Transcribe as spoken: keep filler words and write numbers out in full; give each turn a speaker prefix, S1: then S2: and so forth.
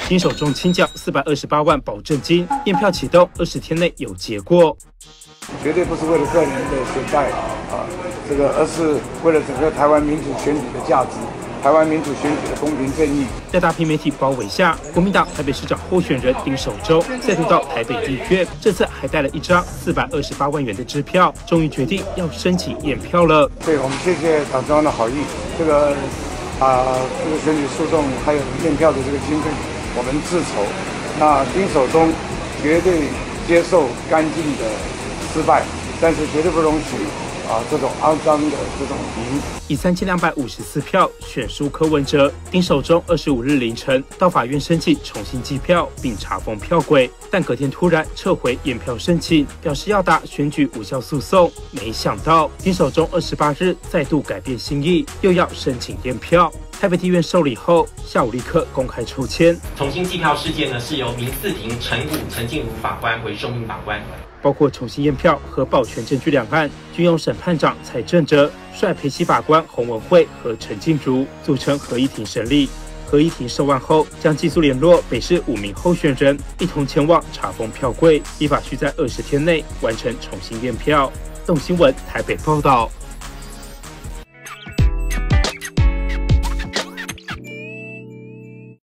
S1: 丁守中清缴四百二十八万保证金，验票启动二十天内有结果。
S2: 绝对不是为了个人的选代啊，这个而是为了整个台湾民主选举的价值。 台湾民主选举的公平正义，
S1: 在大批媒体包围下，国民党台北市长候选人丁守中再度到台北地院，这次还带了一张四百二十八万元的支票，终于决定要申请验票了。
S2: 对，我们谢谢党中央的好意，这个啊、呃，这个选举诉讼还有验票的这个经费，我们自筹。那丁守中绝对接受干净的失败，但是绝对不容许。 啊，这种肮脏的这种赢，
S1: 以三千两百五十四票选输柯文哲。丁守中二十五日凌晨到法院申请重新计票，并查封票柜，但隔天突然撤回验票申请，表示要打选举无效诉讼。没想到丁守中二十八日再度改变心意，又要申请验票。 台北地院受理后，下午立刻公开抽签。
S3: 重新计票事件呢，是由民四庭陈武、陈静茹法官为受命把关。
S1: 包括重新验票和保全证据两案，均由审判长蔡正哲率陪席法官洪文慧和陈静茹组成合议庭审理。合议庭受案后，将尽速联络北市五名候选人，一同前往查封票柜，依法需在二十天内完成重新验票。动新闻台北报道。